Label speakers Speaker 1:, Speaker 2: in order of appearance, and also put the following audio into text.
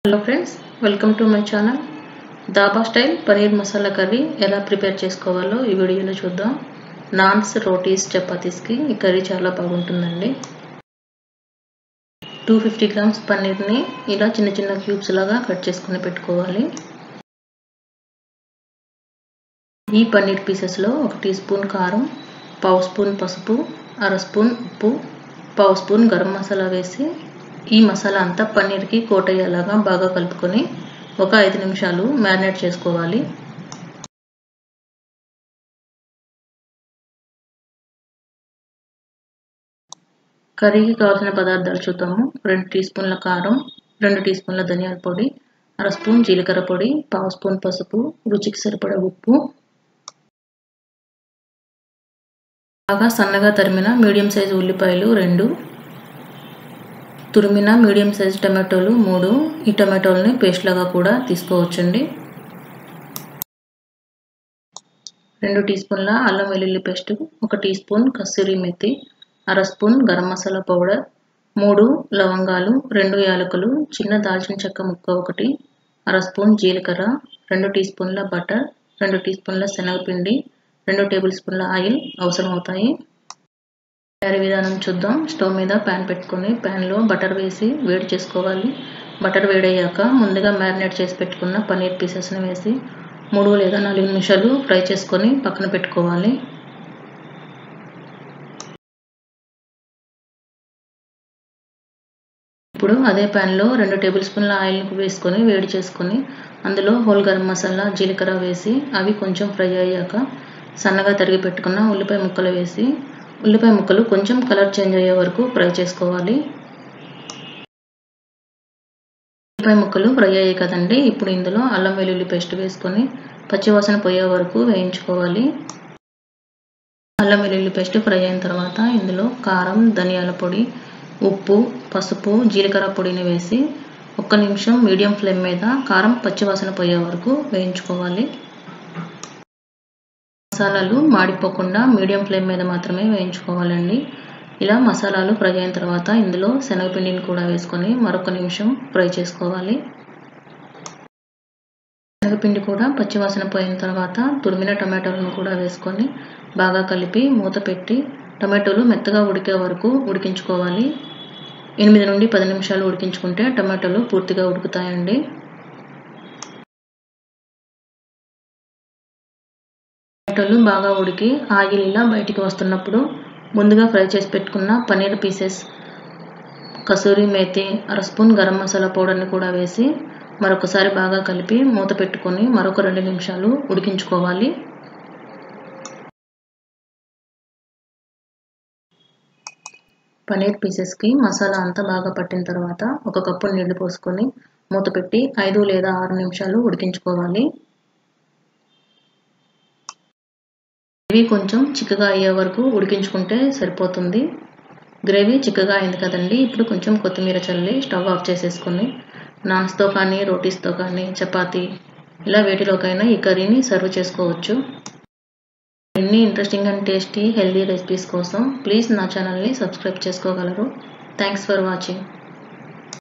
Speaker 1: Hello friends, welcome to my channel. Dhaba style paneer masala curry ఎలా prepare చేసుకోవాలో ఈ వీడియోలో చూద్దాం. నాన్స్, రోటీస్, చపాతీస్కి ఈ కర్రీ చాలా బాగుంటుందండి. 250 గ్రామ్స్ పన్నీర్ని ఇలా చిన్న చిన్న క్యూబ్స్ లాగా కట్ చేసుకుని పెట్టుకోవాలి. ఈ పన్నీర్ పీసెస్లో 1 టీ స్పూన్ కారం, 1/2 స్పూన్ పసుపు, 1/2 స్పూన్ ఉప్పు, 1/2 స్పూన్ గరం మసాలా వేసి ఈ మసాలా అంతా పన్నీర్కి కోట్ అయ్యేలాగా బాగా కలుపుకొని ఒక 5 నిమిషాలు మ్యారినేట్ చేసుకోవాలి. కర్రీకి కావాల్సిన పదార్థాలు చూద్దాము. 2 టీ స్పూన్ల కారం, 2 టీ స్పూన్ల ధనియాల పొడి, 1/2 స్పూన్ జీలకర్ర పొడి, 1/2 స్పూన్ పసుపు, రుచికి సరిపడా ఉప్పు, బాగా సన్నగా తరిమిన మీడియం సైజు ఉల్లిపాయలు 2, తురిమిన మీడియం సైజు టమాటోలు 3. ఈ టమాటోలని పేస్ట్ లాగా కూడా తీసుకోవచ్చండి. 2 టీ స్పూన్ల అల్లం వెల్లుల్లి paste, 1 tea spoon kasuri methi, 1/2 spoon garam masala powder, 3 లవంగాలు, 2 యాలకులు, చిన్న దాల్చిన చెక్క ముక్క 1, 1/2 స్పూన్ జీలకర్ర, 2 టీ స్పూన్ల బటర్, 2 టీ స్పూన్ల శనగపిండి, 2 టేబుల్ స్పూన్ల ఆయిల్ అవసరం అవుతాయి. తయారీ విధానం చూద్దాం. స్టవ్ మీద ప్యాన్ పెట్టుకొని ప్యాన్లో బటర్ వేసి వేడి చేసుకోవాలి. బటర్ వేడయ్యాక ముందుగా మ్యారినేట్ చేసి పెట్టుకున్న పన్నీర్ పీసెస్ని వేసి 3 లేదా 4 నిమిషాలు ఫ్రై చేసుకొని పక్కన పెట్టుకోవాలి. ఇప్పుడు అదే ప్యాన్లో 2 టేబుల్ స్పూన్ల ఆయిల్ వేసుకొని వేడి చేసుకొని అందులో హోల్ గరం మసాలా, జీలకర్ర వేసి అవి కొంచెం ఫ్రై అయ్యాక సన్నగా తరిగి పెట్టుకున్న ఉల్లిపాయ ముక్కలు వేసి ఉల్లిపాయ ముక్కలు కొంచెం కలర్ చేంజ్ అయ్యే వరకు ఫ్రై చేసుకోవాలి. ఉల్లిపాయ ముక్కలు ఫ్రై అయ్యాయి కదండి. ఇప్పుడు ఇందులో అల్లం వెల్లుల్లి పేస్ట్ వేసుకొని పచ్చివాసన పోయే వరకు వేయించుకోవాలి. అల్లం వెల్లుల్లి పేస్ట్ ఫ్రై అయిన తర్వాత ఇందులో కారం, ధనియాల పొడి, ఉప్పు, పసుపు, జీలకర్ర పొడిని వేసి 1 నిమిషం మీడియం ఫ్లేమ్ మీద కారం పచ్చివాసన పోయే వరకు వేయించుకోవాలి. మసాలాలు మాడిపోకుండా మీడియం ఫ్లేమ్ మీద మాత్రమే వేయించుకోవాలండి. ఇలా మసాలాలు ఫ్రై అయిన తర్వాత ఇందులో శనగపిండిని కూడా వేసుకొని మరొక నిమిషం ఫ్రై చేసుకోవాలి. శనగపిండి కూడా పచ్చివాసన పోయిన తర్వాత తురిమిన టమాటోలను కూడా వేసుకొని బాగా కలిపి మూత పెట్టి టమాటోలు మెత్తగా ఉడికే వరకు ఉడికించుకోవాలి. 8 నుండి 10 నిమిషాలు ఉడికించుకుంటే టమాటోలు పూర్తిగా ఉడుకుతాయండి. టమాటోలు బాగా ఉడికి ఆయిల్ ఇలా బయటికి వస్తున్నప్పుడు ముందుగా ఫ్రై చేసి పెట్టుకున్న పన్నీర్ పీసెస్, కసూరి మేతి, 1/2 స్పూన్ గరం మసాలా పౌడర్ని కూడా వేసి మరొకసారి బాగా కలిపి మూత పెట్టుకొని మరొక 2 నిమిషాలు ఉడికించుకోవాలి. పన్నీర్ పీసెస్కి మసాలా అంతా బాగా పట్టిన తర్వాత 1 కప్పు నీళ్లు పోసుకొని మూత పెట్టి 5 లేదా 6 నిమిషాలు ఉడికించుకోవాలి. గ్రేవీ కొంచెం చిక్కగా అయ్యే వరకు ఉడికించుకుంటే సరిపోతుంది. గ్రేవీ చిక్కగా అయింది కదండి. ఇప్పుడు కొంచెం కొత్తిమీర చల్లి స్టవ్ ఆఫ్ చేసేసుకొని నాన్స్తో కానీ, రోటీస్తో కానీ, చపాతీ ఇలా వేటిలోకైనా ఈ కర్రీని సర్వ్ చేసుకోవచ్చు. ఎన్ని interesting and tasty healthy recipes కోసం ప్లీజ్ నా ఛానల్ని సబ్స్క్రైబ్ చేసుకోగలరు. Thanks for watching.